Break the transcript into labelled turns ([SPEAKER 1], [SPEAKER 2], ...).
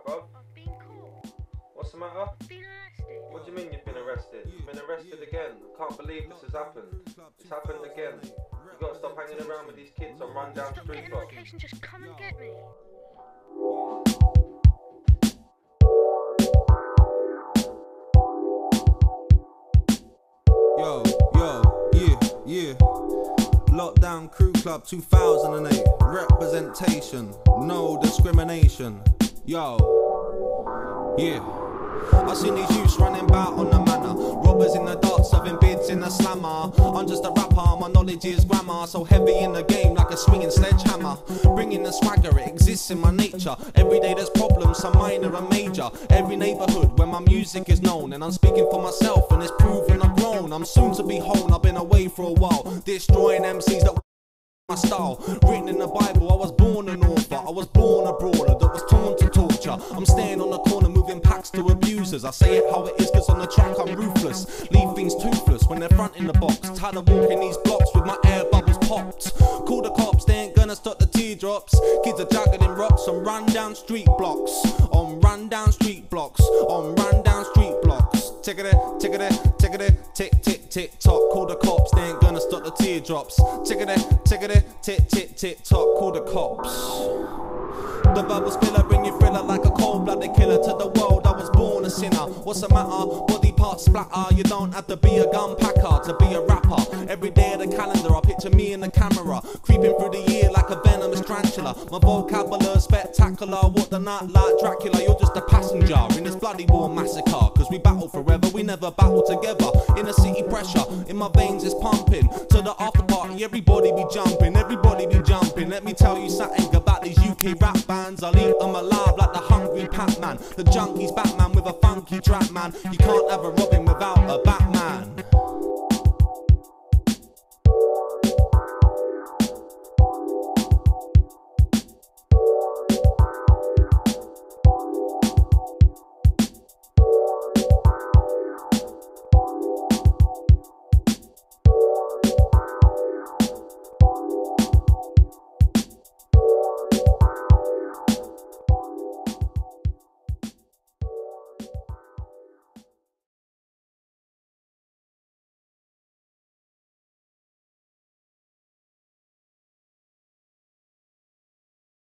[SPEAKER 1] bruv?
[SPEAKER 2] I've been caught.
[SPEAKER 1] What's the matter?
[SPEAKER 2] I've been arrested.
[SPEAKER 1] What do you mean you've been arrested? You've been arrested again. I can't believe this has happened. It's happened again. You've got to stop hanging around with these kids on rundown
[SPEAKER 2] Stop
[SPEAKER 1] street
[SPEAKER 2] getting
[SPEAKER 1] blocks.
[SPEAKER 2] location, just come and get me.
[SPEAKER 3] Yeah. Lockdown Crew Club 2008. Representation, no discrimination. Yeah. I seen these youths running about on the manor. Robbers in the dark, serving bids in the slammer. I'm just a rapper, my knowledge is grammar. So heavy in the game like a swinging sledgehammer. Bringing the swagger, it exists in my nature. Every day there's problems, some minor and major. Every neighborhood where my music is known. And I'm speaking for myself and it's proven I've grown. I'm soon to be home, I've been away for a while. Destroying MCs that my style, written in the Bible. I was born an author, I was born a brawler that was torn to torture. I'm staying on the corner moving packs to abusers. I say it how it is cause on the track I'm ruthless. Leave things toothless when they're front in the box. Tired of walking these blocks with my air bubbles popped. Call the cops, they ain't gonna stop the teardrops. Kids are juggling rocks on rundown street blocks. On rundown street blocks. On rundown street blocks. Tick it, tick tick tock. Call the cops, they ain't gonna stop the teardrops. Tick it, tick tock. Call the cops. The verbal spiller bring you thriller like a cold-blooded killer to the world. I was born a sinner. What's the matter? Body parts splatter. You don't have to be a gun packer to be a rapper. Every day of the calendar, I picture me in the camera, creeping through the year like a venomous tarantula. My vocabulary spectacular. What the night like Dracula? You're just a passenger in this bloody war massacre. Cause we battle forever, we never battle together. Inner city pressure, in my veins is pumping. To the after party, everybody be jumping, everybody be jumping. Let me tell you something about these UK rap bands. I'll eat them alive like the hungry Pac-Man. The junkie's Batman with a funky trap, man. You can't have a Robin without a Batman.